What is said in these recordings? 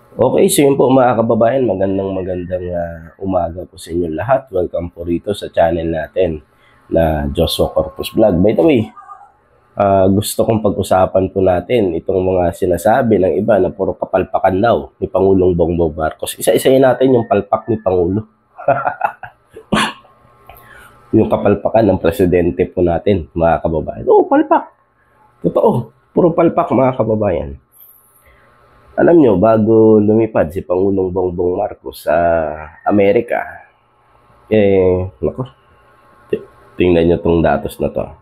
Okay, so yun po mga kababayan, magandang umaga po sa inyo lahat. Welcome po rito sa channel natin na Joshua Corpus Vlog. By the way, gusto kong pag-usapan po natin itong mga sinasabi ng iba na puro kapalpakan daw ni Pangulong Bongbong Marcos. Isa-isayin natin yung palpak ni Pangulo, yung kapalpakan ng presidente po natin mga kababayan. Oo, palpak. Totoo, puro palpak mga kababayan. Alam nyo, bago lumipad si Pangulong Bongbong Marcos sa Amerika, naku, tingnan nyo tong datos na to.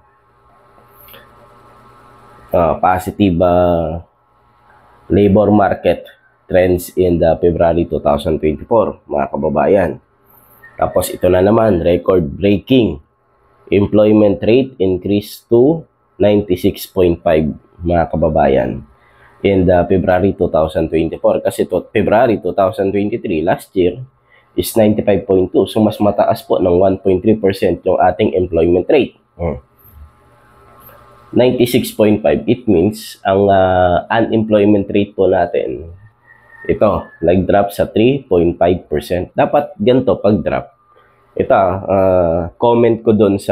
Positive labor market trends in the February 2024, mga kababayan. Tapos ito na naman, record-breaking employment rate increased to 96.5, mga kababayan, in the February 2024. Kasi February 2023, last year, is 95.2. So, mas mataas po ng 1.3% yung ating employment rate. 96.5, it means ang unemployment rate po natin, ito, nag-drop sa 3.5%. Dapat ganito pag-drop. Ito, comment ko doon sa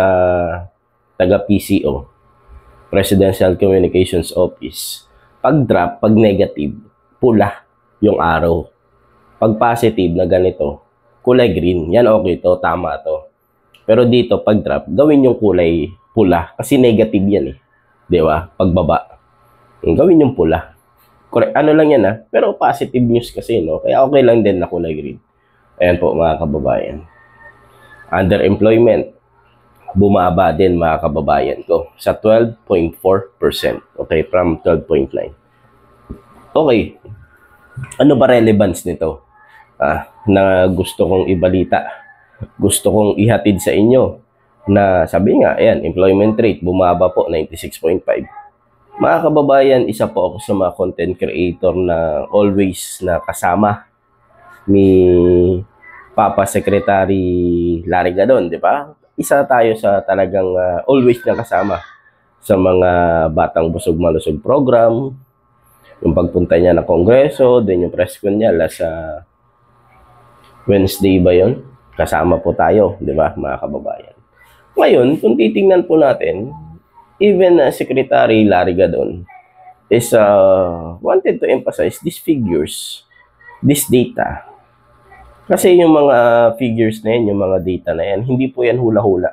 taga-PCO, Presidential Communications Office. Pag-drop, pag negative, pula yung arrow. Pag positive na ganito, kulay green. Yan okay to, tama to. Pero dito, pag drop, gawin yung kulay pula. Kasi negative yan eh. Di ba? Pagbaba. Gawin yung pula. Correct. Ano lang yan Pero positive news kasi, no? Kaya okay lang din na kulay green. Ayan po mga kababayan. Underemployment. Bumaba din mga kababayan ko sa 12.4%. Okay, from 12.9. Okay. Ano ba relevance nito? Na gusto kong ibalita, gusto kong ihatid sa inyo na sabi nga, ayan, employment rate bumaba po 96.5. Mga kababayan, isa po ako sa mga content creator na always na kasama ni Papa Secretary Larry Gadon, di ba? Isa tayo sa talagang always na kasama sa mga Batang Busog Malusog program, yung pagpunta niya ng Kongreso, din yung press con niya sa Wednesday ba yon? Kasama po tayo, di ba mga kababayan? Ngayon, kung titingnan po natin, even Secretary Larry Gadon is wanted to emphasize these figures, this data. Kasi yung mga figures na yan, yung mga data na yan, hindi po yan hula-hula.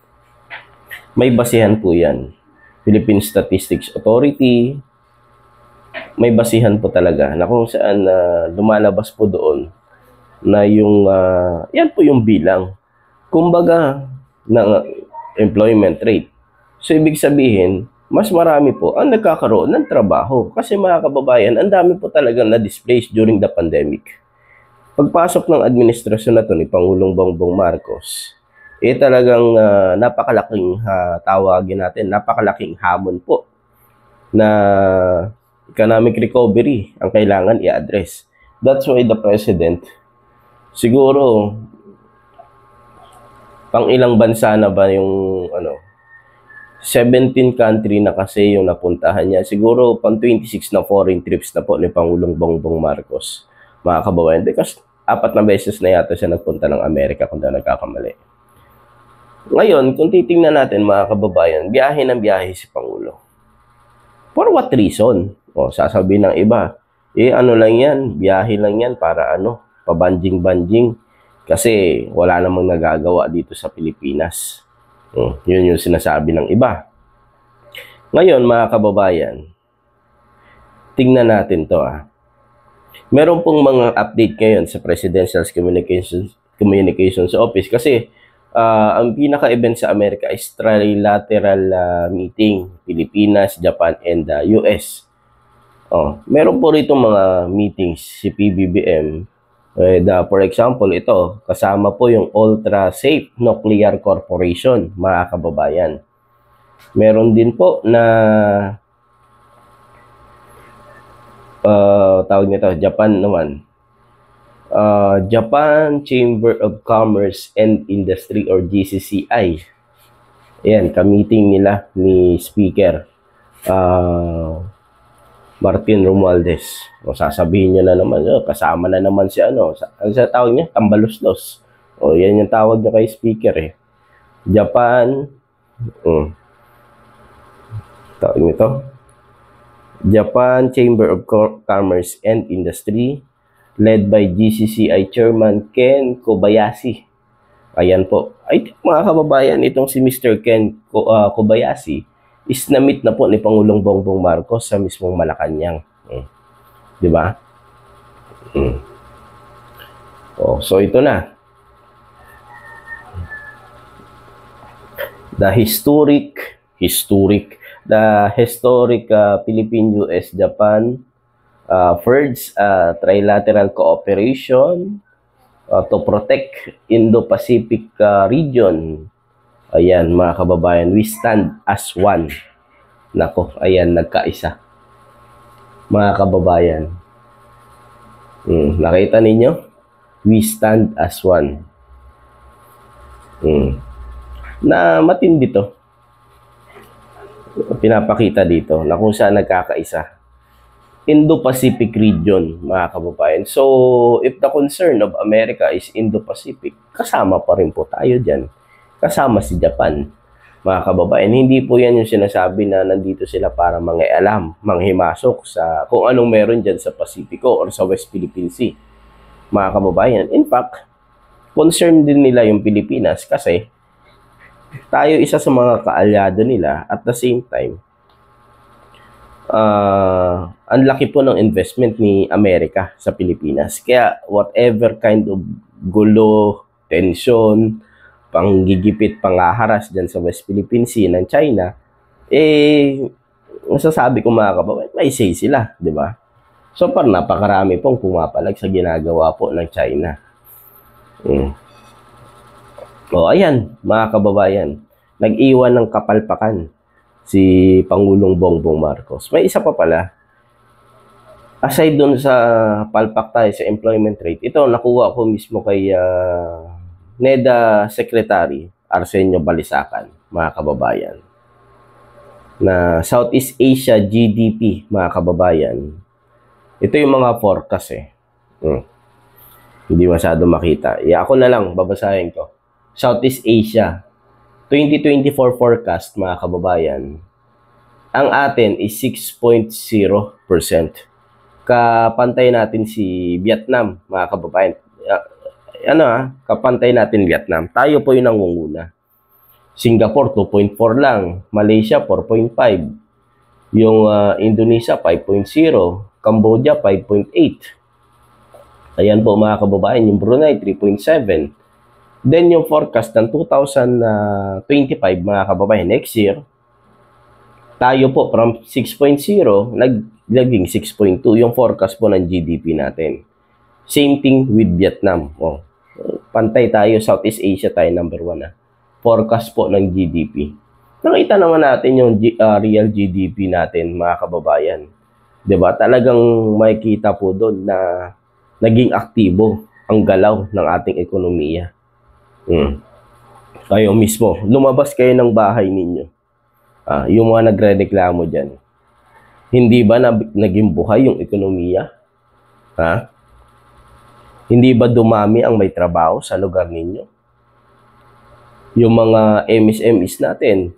May basihan po yan. Philippine Statistics Authority, may basihan po talaga na kung saan lumalabas po doon na yung yan po yung bilang kumbaga ng employment rate. So ibig sabihin, mas marami po ang nagkakaroon ng trabaho kasi mga kababayan, ang dami po talaga na displaced during the pandemic. Pagpasok ng administrasyon na to ni Pangulong Bongbong Marcos, talagang napakalaking tawagin natin, napakalaking hamon po na economic recovery ang kailangan i-address. That's why the President, siguro, pang ilang bansa na ba yung 17 country na kasi yung napuntahan niya. Siguro pang 26 na foreign trips na po ni Pangulong Bongbong Marcos, mga kababayan. Because 4 na beses na yata siya nagpunta ng Amerika kung na nagkakamali. Ngayon, kung titingnan natin mga kababayan, biyahe ng biyahe si Pangulo. For what reason? Sasabihin ng iba, ano lang yan, biyahe lang yan para pabanjing-banjing. Kasi wala namang nagagawa dito sa Pilipinas. Yun yung sinasabi ng iba. Ngayon, mga kababayan, tingnan natin to Meron pong mga update ngayon sa Presidential Communications Office kasi ang pinaka-event sa Amerika is trilateral meeting, Pilipinas, Japan, and US. Meron po rito mga meetings si PBBM. For example, ito, kasama po yung Ultra Safe Nuclear Corporation, mga kababayan. Meron din po na tawag nito, Japan naman. Japan Chamber of Commerce and Industry or GCCI. Ayan, ka-meeting nila ni Speaker Martin Romualdez. O sasabihin niyo na naman, kasama na naman si ano sa tawag niya? Tambaluslos. O yan yung tawag niya kay speaker eh. Japan, tawag nito, Japan Chamber of Commerce and Industry, led by GCCI Chairman Ken Kobayashi. Ayan po. Ay, mga kababayan, itong si Mr. Ken Kobayashi is na-meet na po ni Pangulong Bongbong Marcos sa mismong Malacanang. Di ba? Oh, so ito na. The historic Philippine-US-Japan FIRDS trilateral cooperation to protect Indo-Pacific region. Ayan, mga kababayan, we stand as one. Nako, ayan, nagkaisa. Mga kababayan. Nakita ninyo? We stand as one. Na matindi to. Pinapakita dito na kung saan nagkakaisa. Indo-Pacific region, mga kababayan. So, if the concern of America is Indo-Pacific, kasama pa rin po tayo dyan. Kasama si Japan, mga kababayan. Hindi po yan yung sinasabi na nandito sila para mangialam, manghimasok sa kung anong meron dyan sa Pasipiko or sa West Philippine Sea, mga kababayan. In fact, concern din nila yung Pilipinas kasi tayo isa sa mga kaalyado nila. At the same time, ang laki po ng investment ni Amerika sa Pilipinas. Kaya whatever kind of gulo, tension, panggigipit, pangaharas dyan sa West Philippine Sea ng China, masasabi ko mga kababayan, may say sila, di ba? So parang napakarami pong pumapalag sa ginagawa po ng China. O ayan, mga kababayan, nag-iwan ng kapalpakan si Pangulong Bongbong Marcos. May isa pa pala. Aside dun sa palpak tayo sa employment rate, ito nakuha ko mismo kay NEDA Secretary Arsenio Balisacan, mga kababayan. Na Southeast Asia GDP, mga kababayan. Ito yung mga forecast eh. Hindi masyado makita. Ako na lang, babasahin ko. Southeast Asia 2024 forecast, mga kababayan. Ang atin is 6.0%. Kapantay natin si Vietnam, mga kababayan. Kapantay natin Vietnam. Tayo po yung nangunguna. Singapore 2.4 lang, Malaysia 4.5, yung Indonesia 5.0, Cambodia 5.8. Ayan po mga kababayan, yung Brunei 3.7. Then yung forecast ng 2025 mga kababayan, next year, tayo po from 6.0 naging 6.2 yung forecast po ng GDP natin. Same thing with Vietnam. Pantay tayo, Southeast Asia tayo number 1 forecast po ng GDP. Nakita naman natin yung real GDP natin, mga kababayan. 'Di ba? Talagang makikita po doon na naging aktibo ang galaw ng ating ekonomiya. Kayo mismo, lumabas kayo ng bahay ninyo. Yung mga nagrereklamo dyan. Hindi ba naging buhay yung ekonomiya? Hindi ba dumami ang may trabaho sa lugar ninyo? Yung mga MSMEs natin,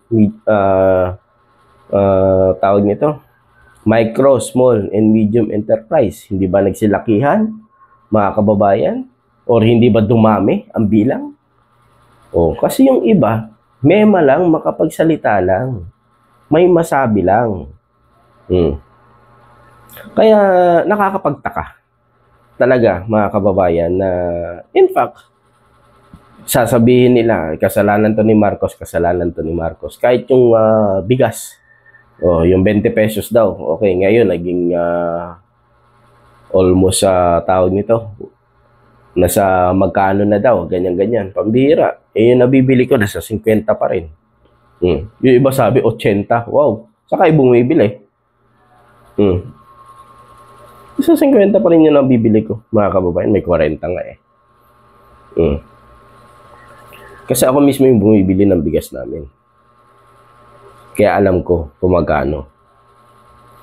tawag nito, micro, small, and medium enterprise, hindi ba nagsilakihan, mga kababayan? Or hindi ba dumami ang bilang? Kasi yung iba, mema lang, makapagsalita lang. May masabi lang. Kaya nakakapagtaka talaga, mga kababayan, na in fact, sasabihin nila, kasalanan to ni Marcos, kasalanan to ni Marcos. Kahit yung bigas, yung 20 pesos daw, okay, ngayon naging almost tawag nito, nasa magkano na daw, ganyan-ganyan, pambihira. Yung nabibili ko, nasa 50 pa rin. Yung iba sabi, 80, wow, saka bumibili. Nasa 50 pa rin yung nabibili ko, mga kababayan, may 40 nga eh. Kasi ako mismo yung bumibili ng bigas namin. Kaya alam ko kung magkano.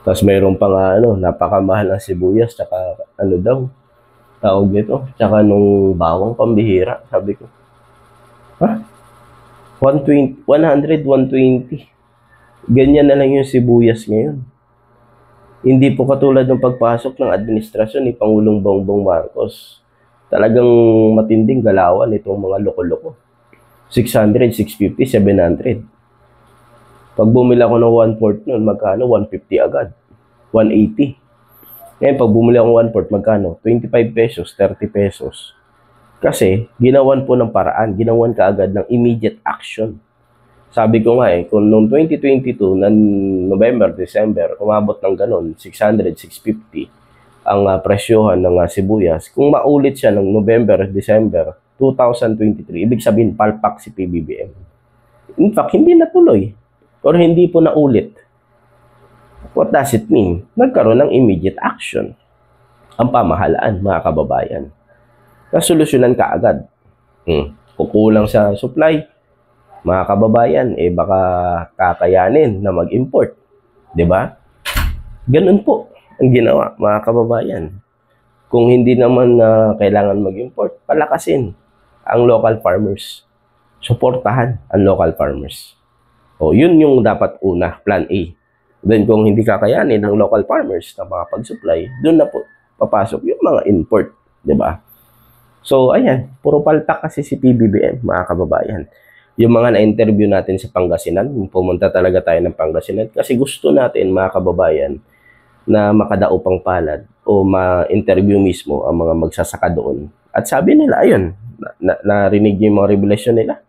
Tapos mayroon pa nga napakamahal ng sibuyas, tsaka ano daw, tawag nito, tsaka nung bawang pambihira. Sabi ko, ha? 120, 100, 120. Ganyan na lang yung sibuyas ngayon. Hindi po katulad ng pagpasok ng administrasyon ni Pangulong Bongbong Marcos. Talagang matinding galawan itong mga loko-loko. 600, 650, 700. Pag bumili ako ng 1/4 nun, magkano? 150 agad. 180. Ngayon, pag bumili ako ng 1/4, magkano? 25 pesos, 30 pesos. Kasi, ginawan po ng paraan. Ginawan ka agad ng immediate action. Sabi ko nga kung noong 2022, ng November, December, umabot ng ganun, 600, 650, ang presyohan ng sibuyas. Kung maulit siya ng November, December, 2023, ibig sabihin, palpak si PBBM. In fact, hindi natuloy. Or hindi po naulit. What does it mean? Nagkaroon ng immediate action ang pamahalaan, mga kababayan. Nasolusyonan ka agad. Kukulang sa supply, mga kababayan, baka kakayanin na mag-import. 'Di ba? Ganun po ang ginawa, mga kababayan. Kung hindi naman kailangan mag-import, palakasin ang local farmers. Suportahan ang local farmers. Yun yung dapat una, plan A. Then kung hindi kakayanin ng local farmers na makapag-supply, doon na po papasok yung mga import, 'di ba? So ayan, puro palpak kasi si PBBM, mga kababayan. Yung mga na-interview natin sa Pangasinan, pumunta talaga tayo ng Pangasinan kasi gusto natin, mga kababayan, na makadaupang palad o ma-interview mismo ang mga magsasaka doon. At sabi nila, ayun, narinig yung mga revelation nila,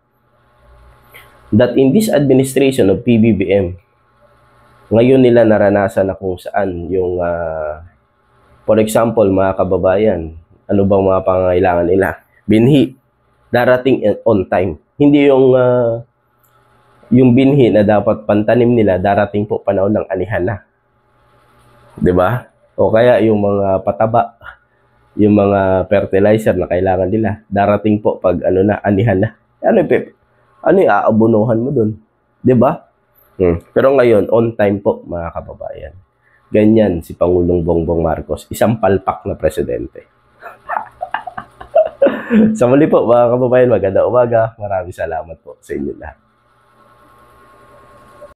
that in this administration of PBBM, ngayon nila naranasan na kung saan yung, for example, mga kababayan, ano bang mga pangangailangan nila? Binhi, darating on time. Hindi yung binhi na dapat pantanim nila, darating po panahon ng anihan na. 'Di ba? O kaya yung mga pataba, yung mga fertilizer na kailangan nila, darating po pag anihan na. Ano yung aabunuhan mo dun? 'Di ba? Pero ngayon, on time po, mga kababayan. Ganyan si Pangulong Bongbong Marcos, isang palpak na presidente. Sa muli po, mga kababayan, magandang umaga. Maraming salamat po sa inyo lahat.